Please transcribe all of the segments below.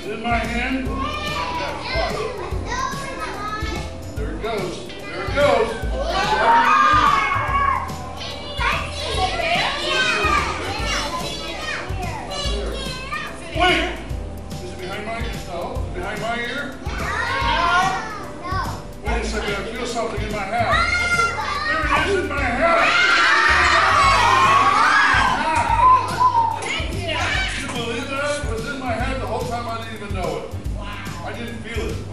Is it in my hand? Yes, watch. There it goes. There it goes. Wait! Is it behind my ear? No. Behind my ear? Wait a second, I feel something in my hat. There it is in my hat! Can you believe that? It was in my hat the whole time, I didn't even know it. I didn't feel it.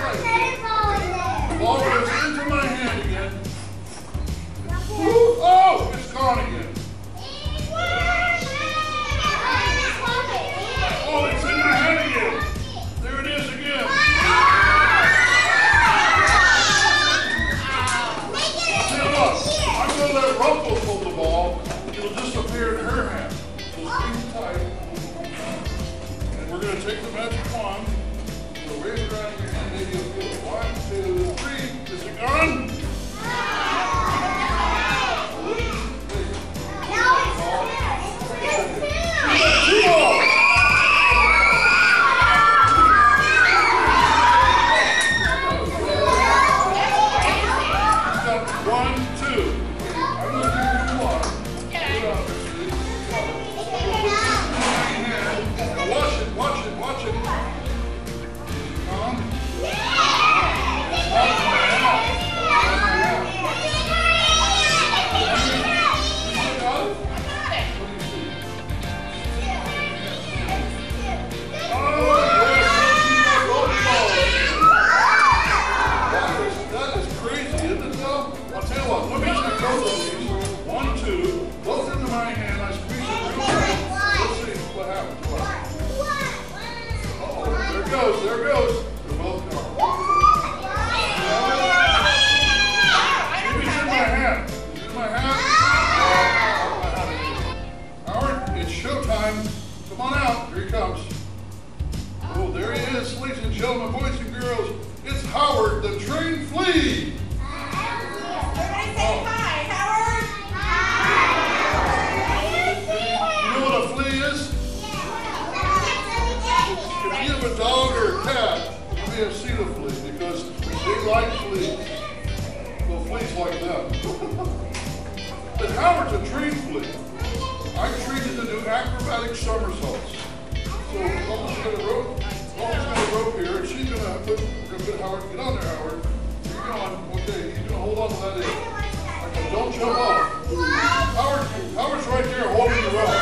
The ball goes into my hand again. Oh, it's gone again. Oh, it's in my hand again. There it is again. Tell you what, I'm going to let Rufflez hold the ball. It'll disappear in her hand. So keep tight. And we're going to take the magic wand. So raise it around your hand. Maybe you'll feel it. 1, 2, 3. Is it gone? There it goes. They're both gone. Maybe it's in my hat. Is it in my hat? Howard, it's showtime. Come on out. Here he comes. Oh, there he is, ladies and gentlemen, boys and girls. It's Howard, the trained flea. Everybody say hi, Howard. Hi. You know what a flea is? If you have a dog or a cat, you may have seen a flea because they like fleas. Well, fleas like them. But Howard's a trained flea. I trained him to do acrobatic somersaults. So Rufflez got a rope. Rufflez got a rope here, and she's gonna put Howard. Get on there, Howard. You're going. Okay, he's gonna hold on to that end. Okay, don't jump off. Howard's right there holding the rope.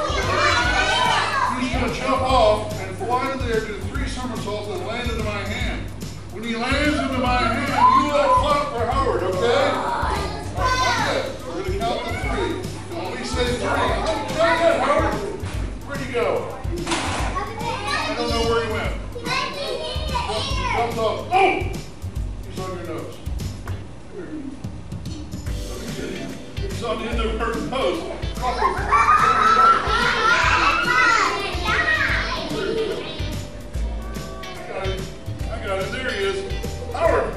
He's gonna jump off and fly into there, do 3 somersaults, and land into my hand. When he lands into my hand, you all clap for Howard, okay? All right, we're gonna count to 3. When we say 3, not yet, Howard. Where'd he go? I don't know where he went. He jumped off. Oh! He's on your nose. Let me get him. He's on the end of her nose. I got it. There he is. Howard!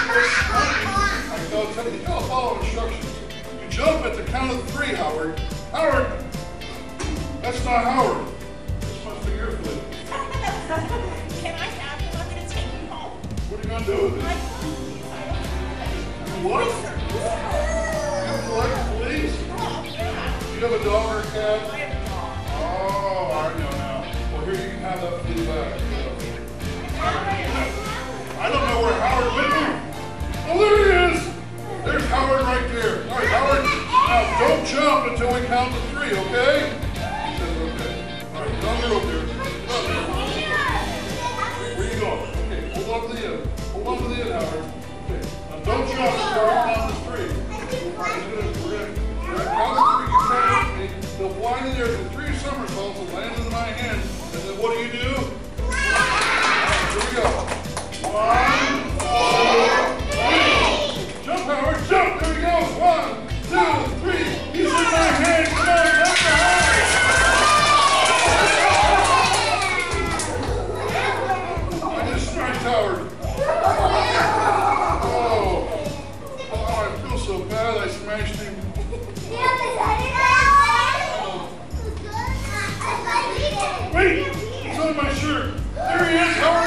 I'll follow instructions. You jump at the count of 3, Howard. Howard! That's not Howard. This must be your flea. Can I have him? I'm going to take him home. What are you going to do with it? What? You collect fleas? Do you have a dog or a cat? I have a dog. Oh, I know now. Well, here, you can have that flea back. I don't know where Howard went. Oh, there he is. There's Howard right there. All right, Howard. Now, don't jump until we count to 3, okay? He says okay. All right, get on the rope there. Where you going? Okay, hold on to the end. Hold on to the end, Howard. Okay. Now, don't jump until we count to 3. We're gonna count to 3. You count with me. He'll fly in there, do 3 somersaults and land into my hand. And then what do? All right, here we go. 1, 2, 3. Jump, Howard, jump! There he goes. 1, 2, 3. He's in my hand. Come on, jump, Howard. There he is, Howard.